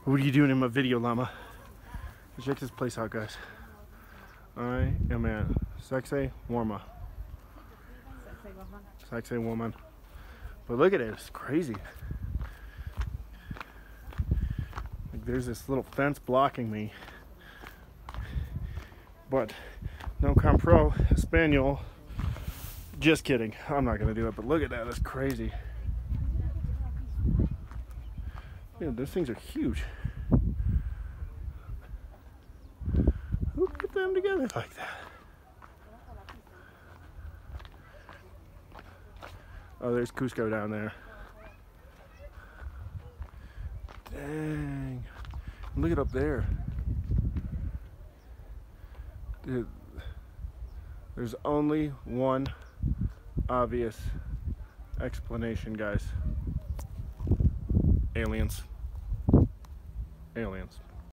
What are you doing in my video, Llama? Check this place out, guys. I am at Sexy Llama. Sexy woman. But look at it, it's crazy. Like there's this little fence blocking me. But no compro Espanol. Just kidding. I'm not gonna do it, but look at that, that's crazy. Yeah, those things are huge. Who put them together like that? Oh, there's Cusco down there. Dang. Look at up there. Dude, there's only one obvious explanation, guys. Aliens. Aliens.